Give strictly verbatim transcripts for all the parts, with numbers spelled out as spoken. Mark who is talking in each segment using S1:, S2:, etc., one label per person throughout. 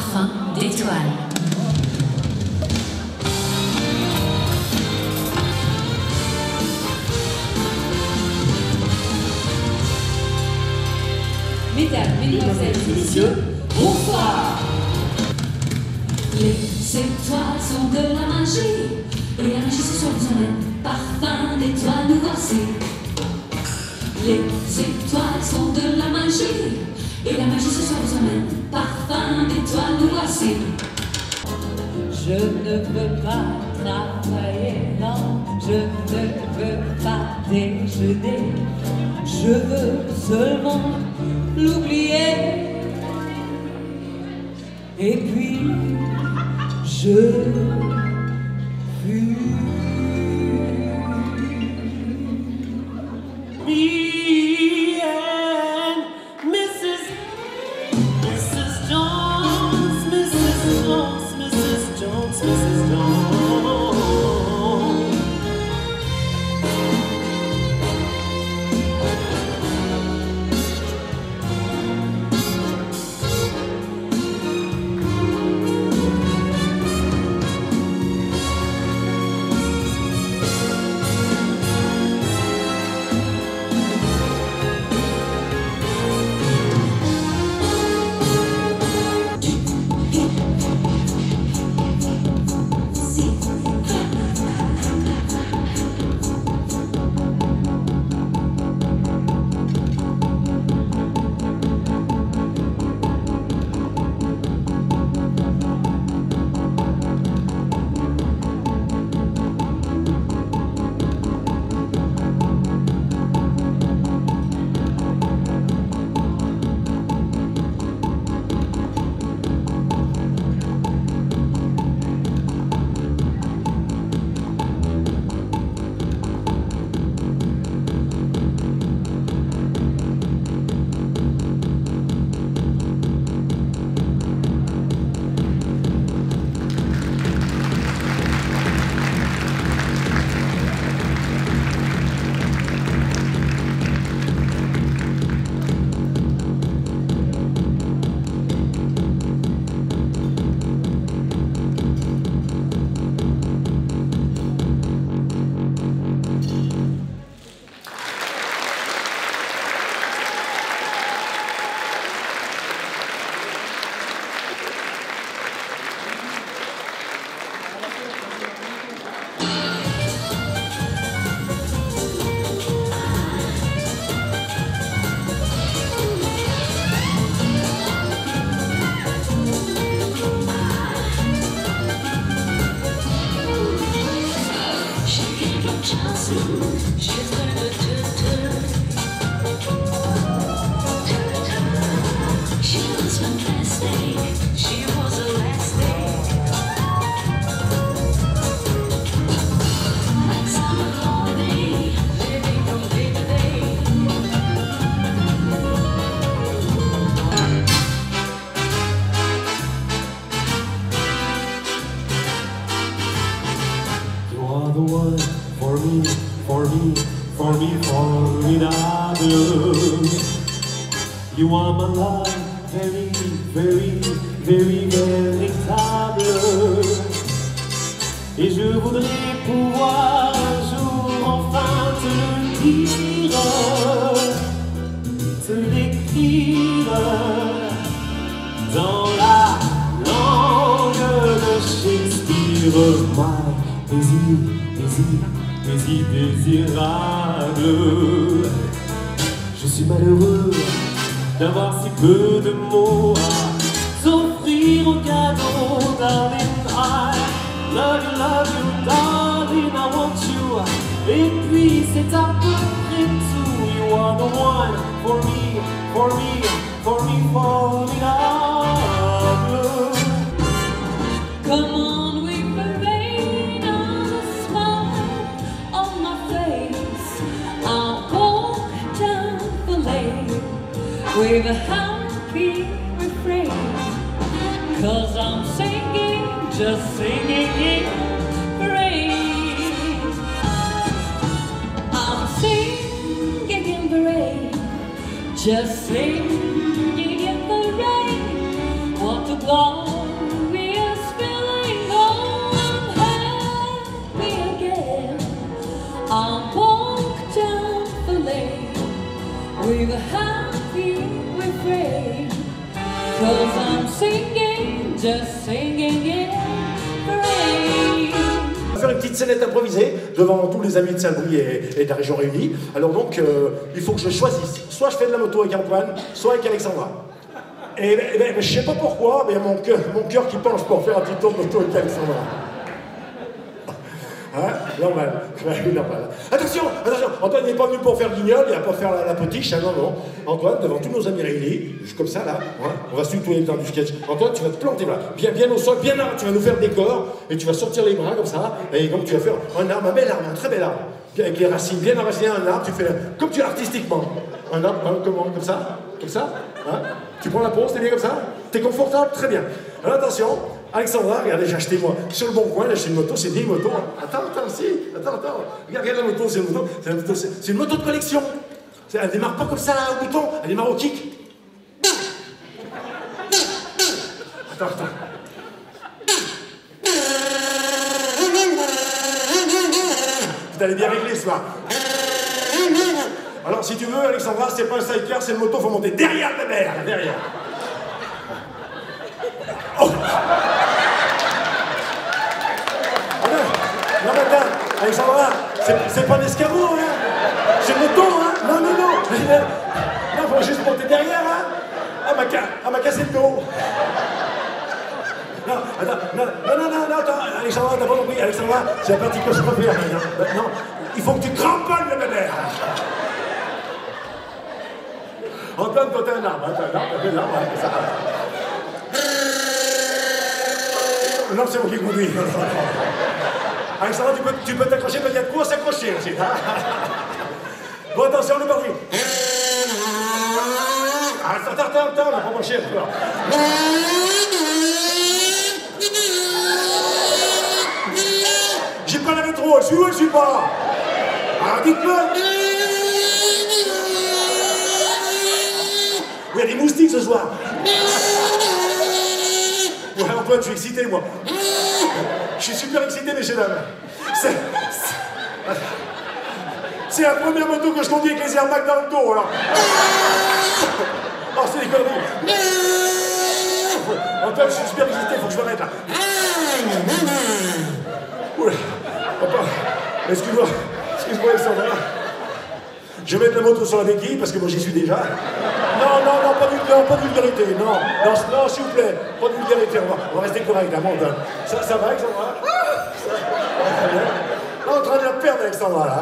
S1: parfum d'étoile.
S2: Mesdames, mesdemoiselles et messieurs, bonsoir.
S1: Les étoiles sont de la magie, et la magie ce soir vous emmène, parfum d'étoiles nous voici. Les étoiles sont de la magie, et la magie ce soir vous emmène, parfum d'étoiles nous voici.
S2: Je ne veux pas travailler, non, je ne veux pas déjeuner, je veux seulement l'oublier. Et puis, je fuis. Me and Missus Missus Jones, Missus Jones, Missus Jones, Missus Jones.
S3: The one for me, for me, for me, formidable. You are my love, very, very, very véritable. Et je voudrais pouvoir un jour enfin te le dire, te l'écrire dans la langue de Shakespeare. My désir, désir, désir désirable. Je suis malheureux d'avoir si peu de mots à t'offrir au cadeau, darling. I love you, love you, darling, I want you. Et puis c'est à peu près tout. You are the one for me, for me, for me, formidable.
S2: Come on, we parade on a smile on my face. I'll walk down the lane with a happy refrain, 'cause I'm singing, just singing in parade. I'm singing in parade, just singing in the rain. What a glorious refrain, 'cause I'm singing, just singing in the rain.
S4: On va faire une petite scénette improvisée devant tous les amis de Saint-Louis et, et de la région réunie. Alors donc, euh, il faut que je choisisse. Soit je fais de la moto avec Antoine, soit avec Alexandra. Et, et, et, et je sais pas pourquoi, mais mon cœur, mon cœur qui penche pour faire un petit tour de moto avec Alexandra. Hein? Normal. Normal. Attention, attention, Antoine n'est pas venu pour faire le guignol, il va pas faire la, la potiche, hein, non, non. Antoine, devant tous nos amis réunis, juste comme ça, là, hein, on va suivre tous les temps du sketch. Antoine, tu vas te planter là, bien, bien au sol, bien là, tu vas nous faire le décor, et tu vas sortir les bras comme ça, et donc tu vas faire un arbre, un bel arbre, un très bel arbre, avec les racines bien enracinées, un arbre, tu fais, comme tu es artistiquement. Un arbre, hein, comment, comme ça, comme ça, hein. Tu prends la pause, t'es bien comme ça, t'es confortable, très bien. Alors attention, Alexandra, regardez, j'ai acheté moi, sur le bon coin, j'ai acheté une moto, c'est des motos. Hein. Attends, attends, si, attends, attends. Regarde, regarde la moto, c'est une moto, c'est une moto, c'est une moto de collection. Elle démarre pas comme ça au bouton, elle démarre au kick. Attends, attends. Vous allez bien régler ce soir. Alors, si tu veux, Alexandra, c'est pas un sidecar, c'est une moto, faut monter derrière la mère, derrière. Oh. Non, mais attends, Alexandra, c'est pas un escabeau, hein. C'est une moto, hein. Non, non, non. Non, faut juste monter derrière, hein. Ah, m'a ah, m'a cassé le dos. Non, attends, non, non, non, non, non, attends, Alexandra, t'as pas compris, Alexandra, c'est la partie que je peux faire. Non, il faut que tu cramponnes le bébé. Antoine, toi, t'as un arbre, hein, t'as un arbre, t'as un arbre, hein, ça. Non, c'est moi qui conduis. Alexandra, tu peux, tu peux t'accrocher, mais il y a de quoi s'accrocher aussi. Bon, attention, on est parti. Attends, attends, attends, on n'a pas marché. J'ai pas la rétro, je suis où, je suis pas. Ah, dites-le. Il y a des moustiques ce soir. Ouais, Antoine, je suis excité, moi. Je suis super excité, messieurs dames. C'est la première moto que je conduis avec les airbags dans le dos, alors. Oh, c'est des conneries. Antoine, je suis super excité, faut que je m'arrête là. Oula. Excuse-moi. Excuse-moi, Alexandra. Je vais mettre la moto sur la béquille parce que moi j'y suis déjà. Non, non, non, pas de, non, pas de vulgarité, non. Non, non, s'il vous plaît, pas de vulgarité, on va, on va rester correct, hein, bon, ça, ça va, Alexandra? Ça va bien. On est en train de la perdre, Alexandra, là.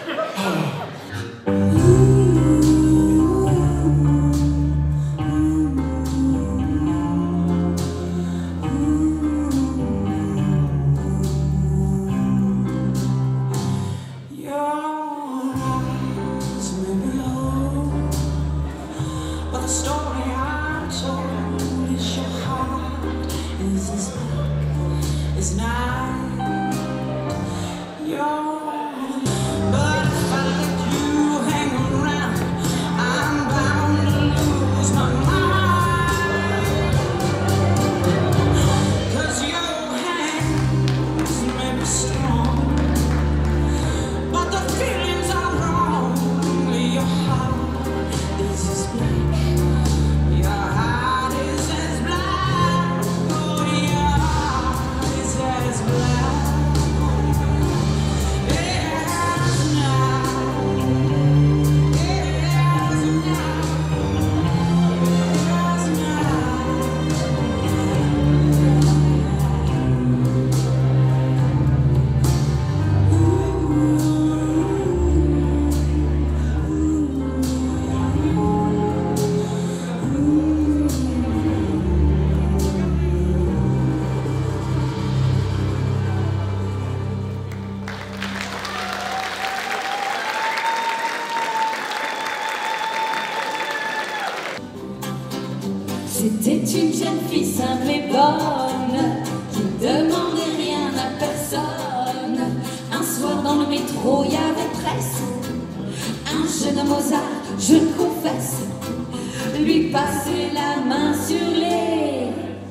S1: C'était une jeune fille simple et bonne qui demandait rien à personne. Un soir dans le métro, il y avait presse. Un jeune Mozart, je le confesse, lui passait la main sur les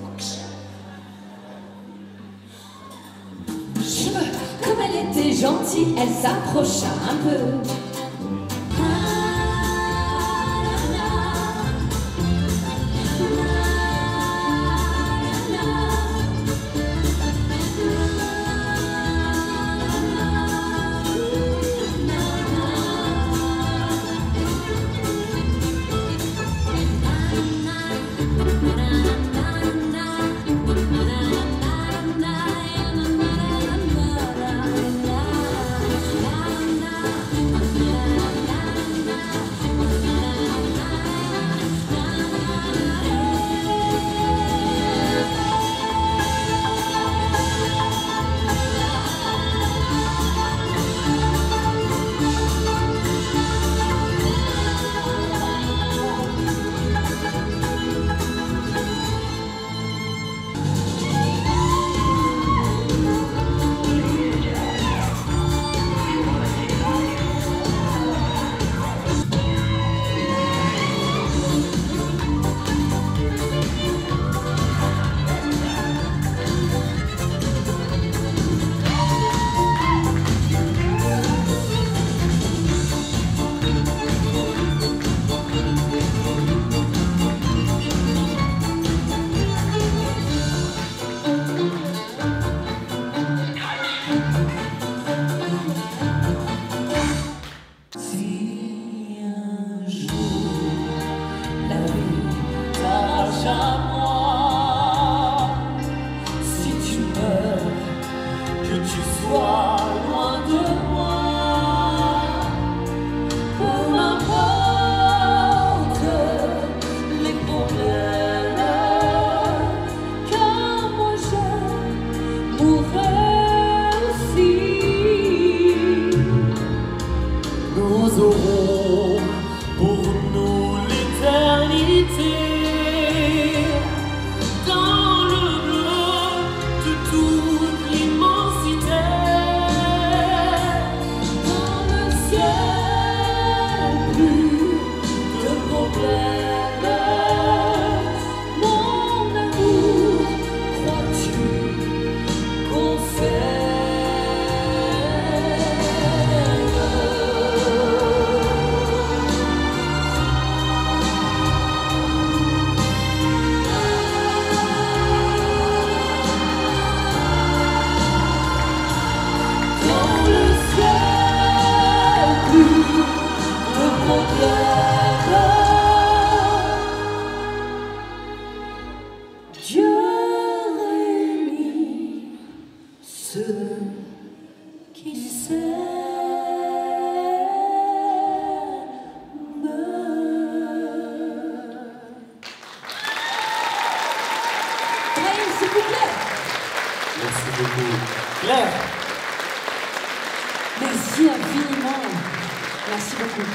S1: cheveux. Comme elle était gentille, elle s'approcha un peu. Ah, là, là.
S3: beaucoup. Claire.
S2: Merci infiniment. Merci beaucoup.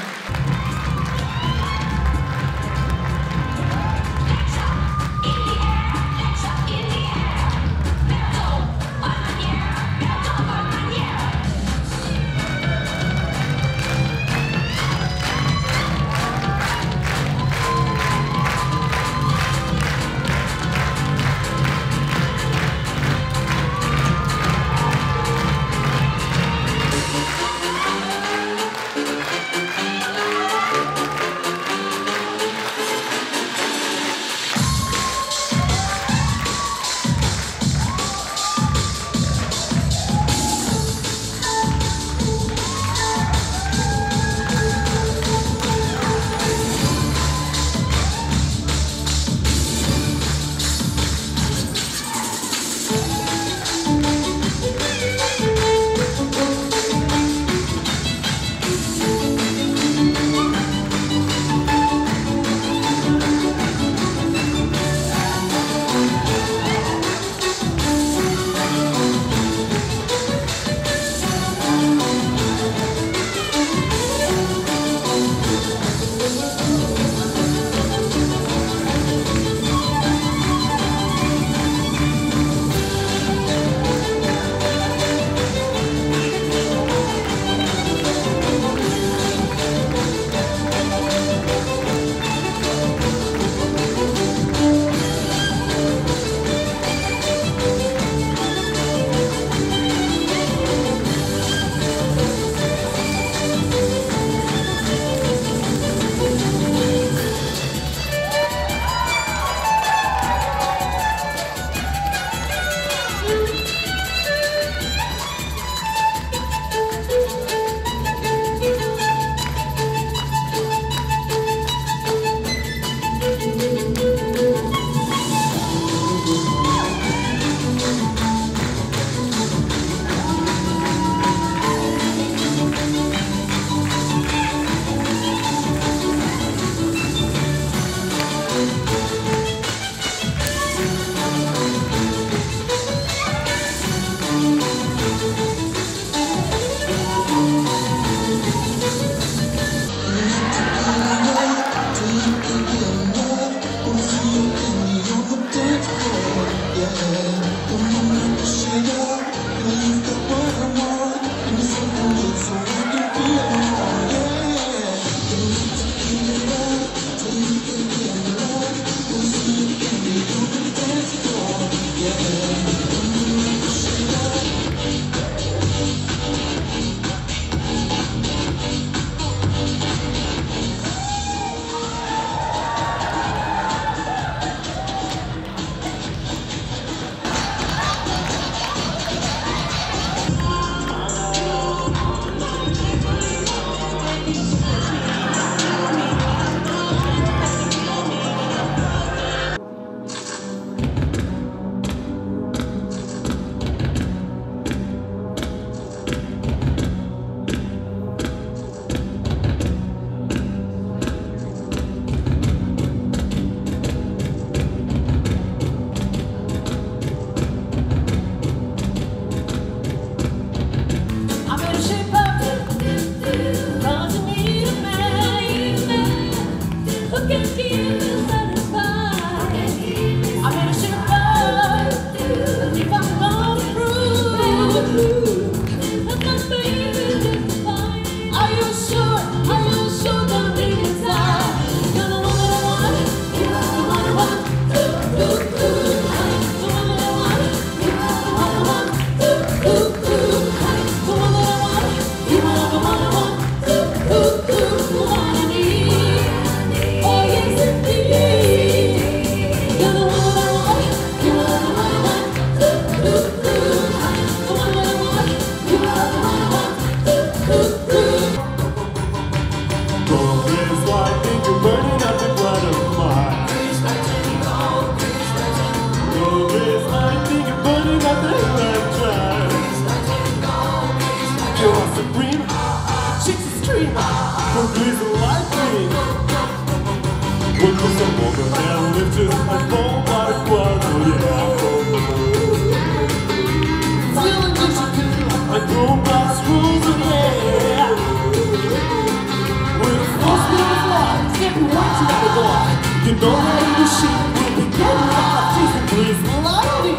S3: sheep will be good enough. Jesus, please, melody.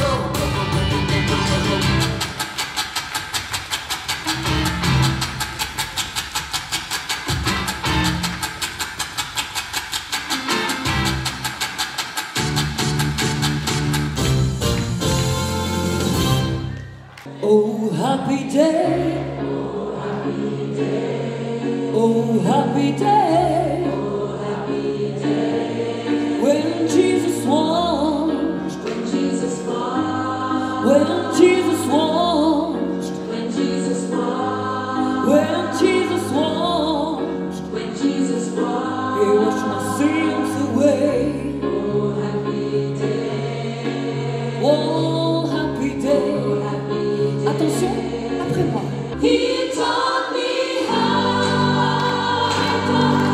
S2: Oh, happy day. Oh, happy day. Oh, happy day. Oh, happy day. When Jesus washed. When Jesus washed. When Jesus washed. When Jesus washed. When Jesus washed. When Jesus washed. He washed my sins away. Oh, happy day. Oh, happy day. Attention, après moi. He taught me how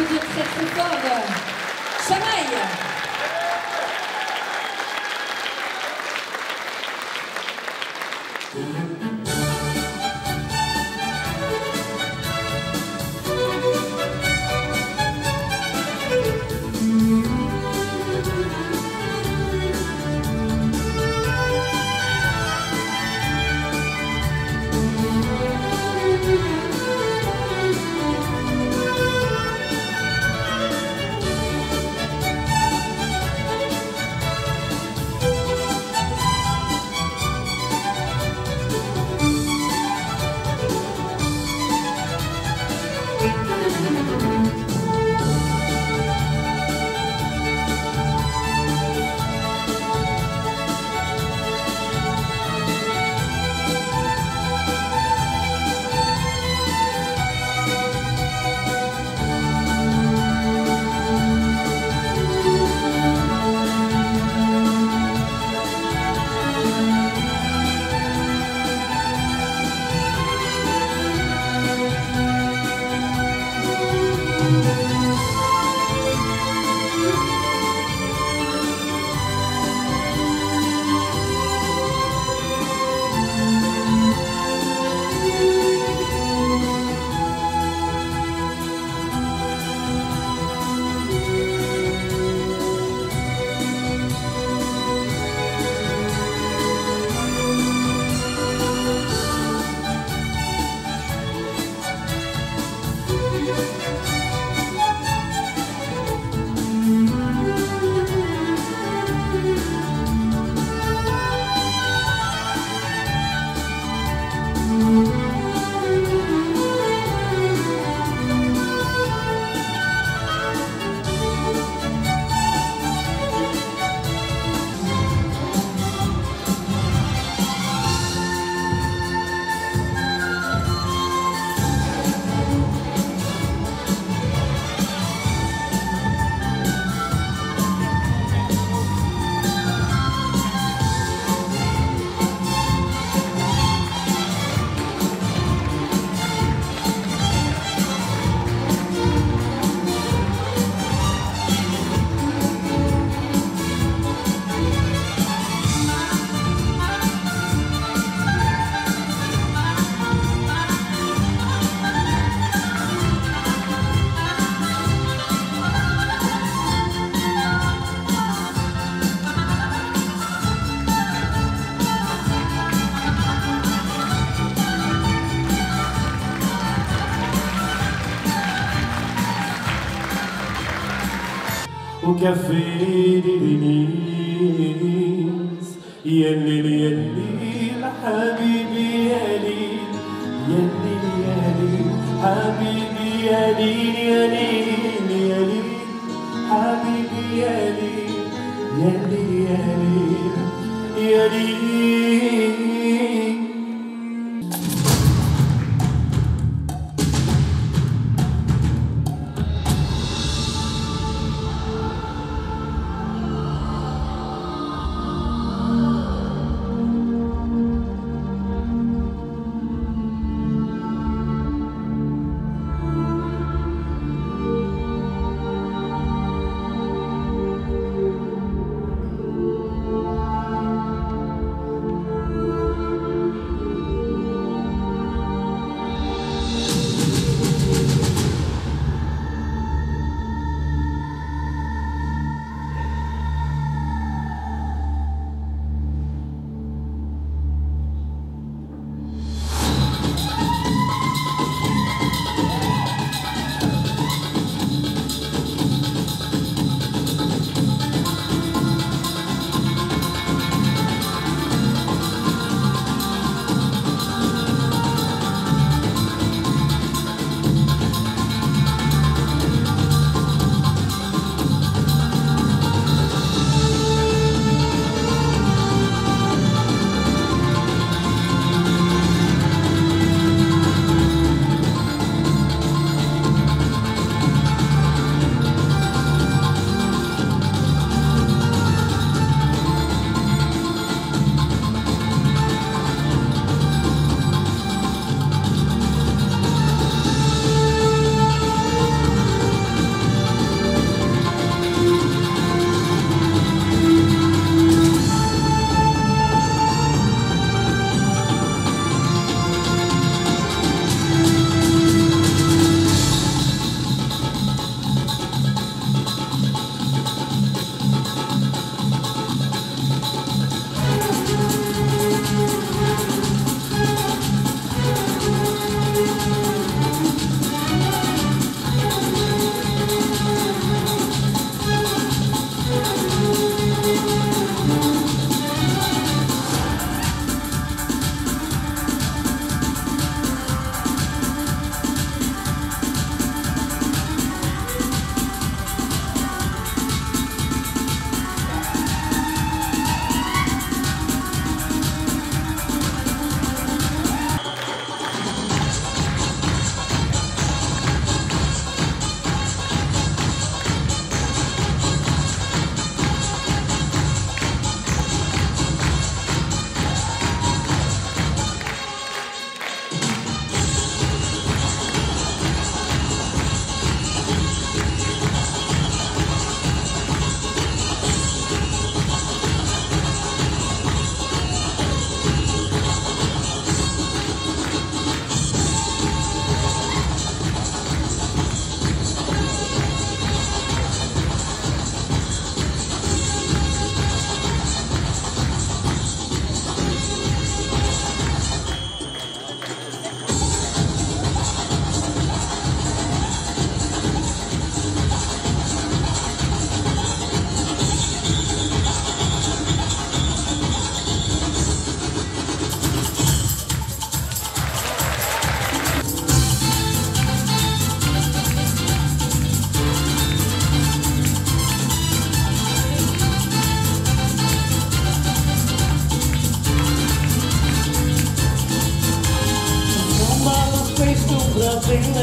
S2: applaudir très très fort Chamaï.
S3: au café des Denise يلي يلي حبيبي يلي يلي يلي حبيبي يلي يلي يلي حبيبي يلي يلي يلي يلي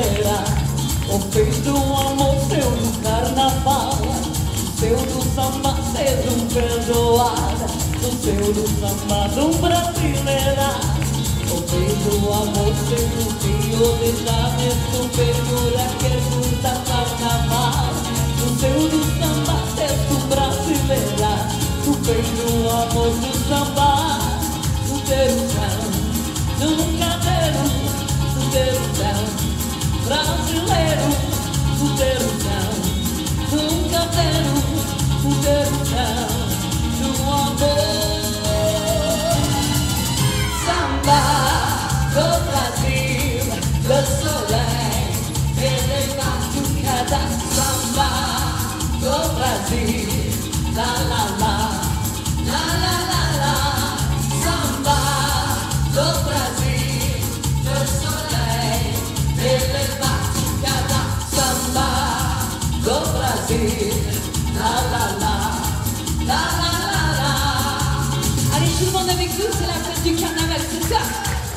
S5: brasileira. O fez do amor seu do carnaval, o seu do samba fez um perdoada, o seu do samba do brasileira. O fez do amor seu do Rio de Janeiro, o figura que curta carnaval, o seu do samba fez do brasileira. O fez do amor do samba, do terção, do cadeiro, do terção brasileiro, do terção, do cadeiro, do terção, do amor. Samba do Brasil, le soleil, elevado cada samba do Brasil, la la la, la la la la, samba do Brasil, le soleil, elevado cada samba do Brasil, la la la, la la la la.
S2: Allez, tout le monde avec nous, c'est la fête du carnaval, c'est ça.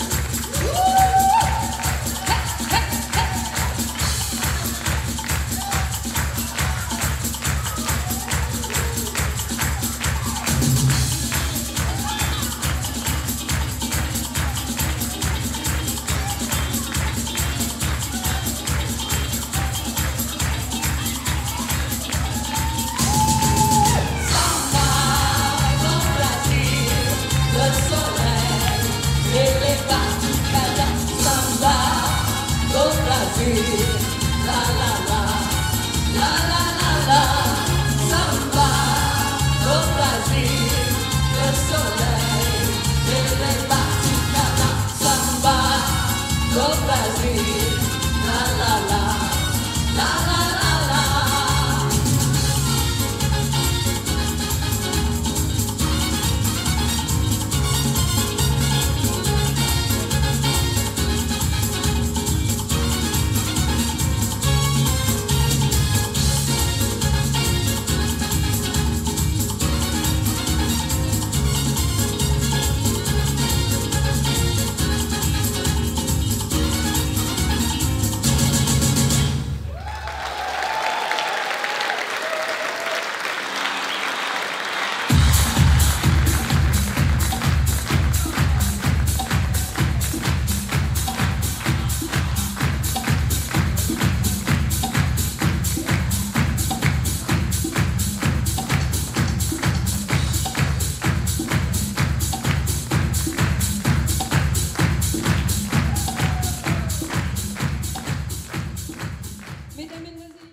S5: La la la, la la la la, samba do Brasil, le soleil, elevado cada samba do Brasil, la la la, la la la la.
S2: Mesdames, Mesdemoiselles.